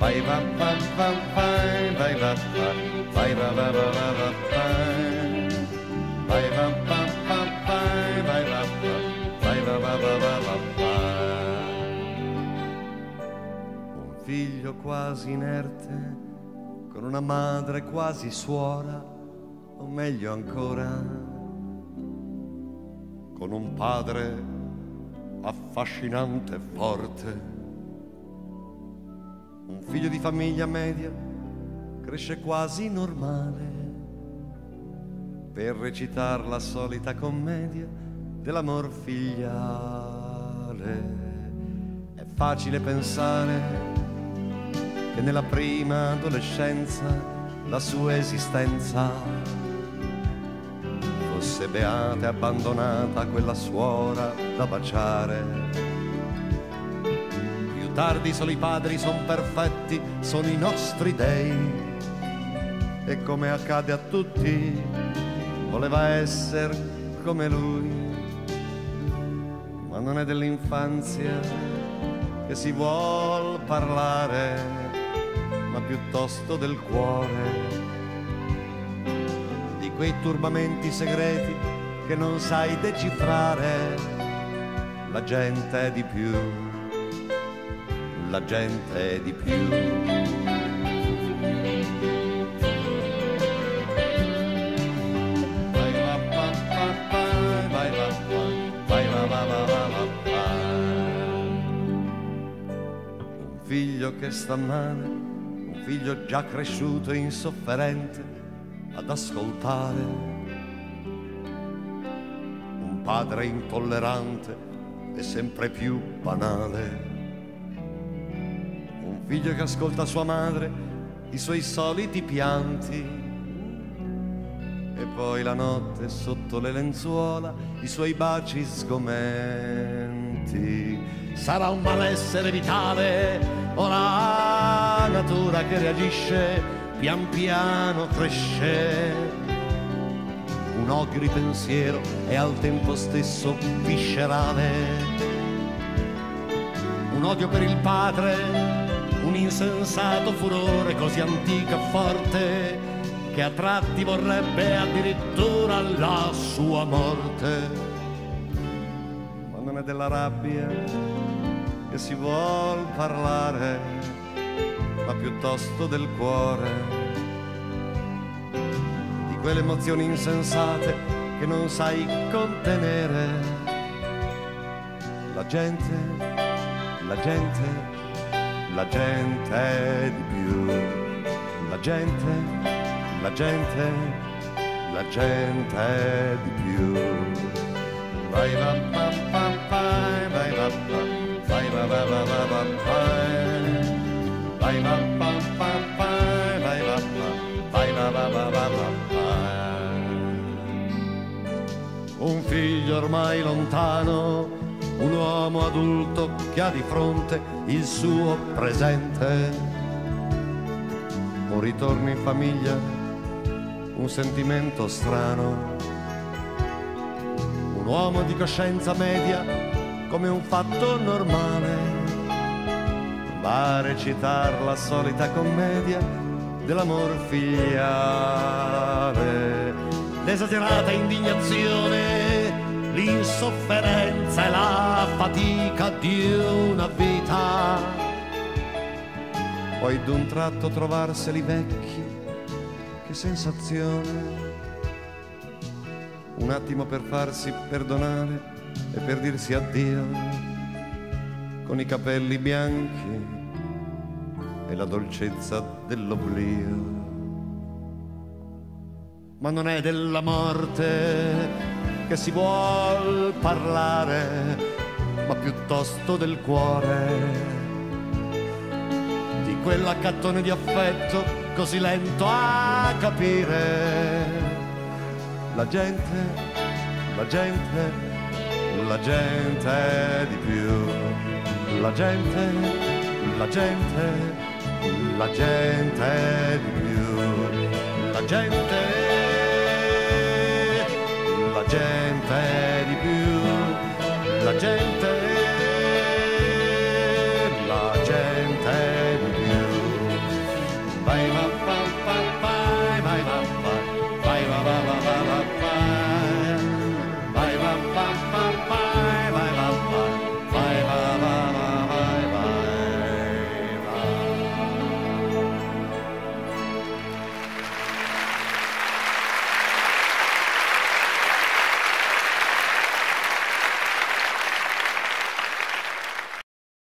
vai va va va vai vai va va vai va va va va va vai va va va vai vai va va vai va va va va va. Un figlio quasi inerte con una madre quasi suora, o meglio ancora con un padre affascinante e forte. Un figlio di famiglia media cresce quasi normale per recitare la solita commedia dell'amor filiale. È facile pensare che nella prima adolescenza la sua esistenza fosse beata e abbandonata quella suora da baciare. Più tardi solo i padri son perfetti, sono i nostri dei, e come accade a tutti voleva essere come lui. Ma non è dell'infanzia che si vuol parlare, ma piuttosto del cuore, di quei turbamenti segreti che non sai decifrare. La gente è di più, la gente è di più. Vai va va va vai va vai va va va va va. Un figlio che sta male, un figlio già cresciuto e insofferente ad ascoltare, un padre intollerante e sempre più banale, un figlio che ascolta sua madre, i suoi soliti pianti, e poi la notte sotto le lenzuola i suoi baci sgomenti. Sarà un malessere vitale o la natura che reagisce, pian piano cresce un odio di pensiero e al tempo stesso viscerale, un odio per il padre, un insensato furore così antico e forte che a tratti vorrebbe addirittura la sua morte. Ma non è della rabbia che si vuol parlare, ma piuttosto del cuore, di quelle emozioni insensate che non sai contenere. La gente, la gente, la gente è di più. La gente, la gente, la gente è di più. Vai va va va vai vai va va vai va va va va va vai va va va vai va va vai va va va va va. Un figlio ormai lontano, un uomo adulto che ha di fronte il suo presente, un ritorno in famiglia, un sentimento strano, un uomo di coscienza media come un fatto normale, va a recitare la solita commedia dell'amor filiale. L'esagerata indignazione, l'insofferenza e la fatica di una vita, poi d'un tratto trovarseli vecchi, che sensazione, un attimo per farsi perdonare e per dirsi addio, con i capelli bianchi e la dolcezza dell'oblio. Ma non è della morte che si vuol parlare, ma piuttosto del cuore, di quell'accattone di affetto così lento a capire. La gente, la gente, la gente è di più. La gente, la gente, la gente è di più. La gente, la gente è di più, la gente